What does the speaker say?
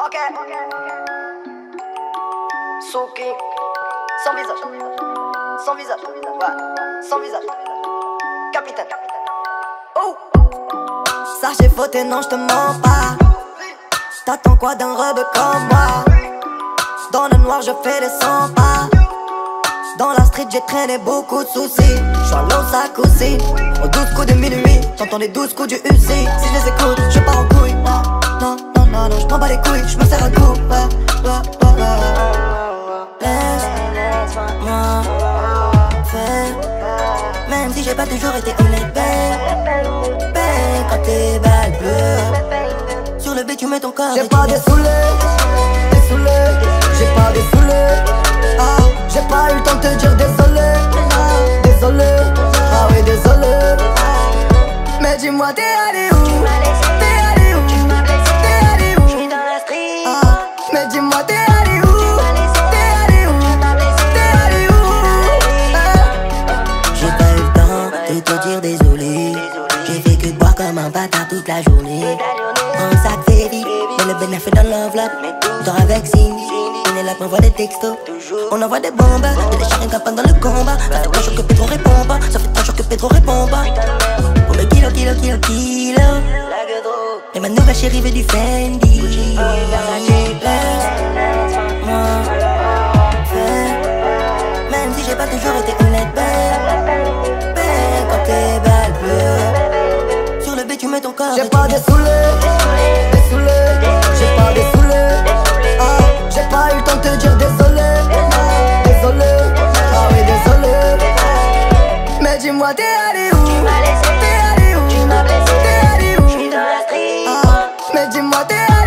Ok. Souki. Sans visage. Sans visage. Ouais. Sans visage. Capitaine. Oh. Ça j'ai fauté, non j'te mens pas. T'attends quoi d'un rebeu comme moi? Dans le noir je fais les 100 pas. Dans la street j'ai traîné beaucoup de soucis. J'suis à l'eau sa cousine. Aux 12 coups de minuit, j'entends les 12 coups du UC. Si je les écoute, je pars en couille. Non, non, non, non, j'prends pas les couilles, j'me sers un coup. Laisse-moi faire. Même si j'ai pas toujours été honnête, babe. Quand t'es belle bleue, sur le beat tu mets ton corps. J'ai pas dessoulé, j'ai pas dessoulé. Ah, j'ai pas eu le temps de te dire désolé. Désolé, ah oui désolé. Mais dis-moi t'es allé où? T'es allé où? T'es allé où? J'suis dans la street. Ah, mais dis-moi t'es allé où? T'es allé où? T'es allé où? J'ai pas eu le temps de te dire désolé. J'ai fait que boire comme un bâtard toute la journée. Un sac baby, mais le bénéfice dans l'enveloppe. Dors avec Cindy, on est là pour envoie des textos. On envoie des bombes, et des charines capants dans le combat. Ça fait 3 jours que Pedro répond pas. Ça fait 3 jours que Pedro répond pas. Pour mes kilos. Et ma nouvelle chérie veut du Fendi. Laisse-moi faire. Même si j'ai pas toujours été honnête, babe. Quand t'es belle bleue, sur le beat tu mets ton corps. J'ai pas dessoulé, j'ai pas dessoulé. Ah, j'ai pas eu le temps de te dire désolé. Désolé, ah oui désolé. Mais dis-moi t'es allé où? T'es allé où? T'es allé où? Ah, mais dis-moi t'es allé où?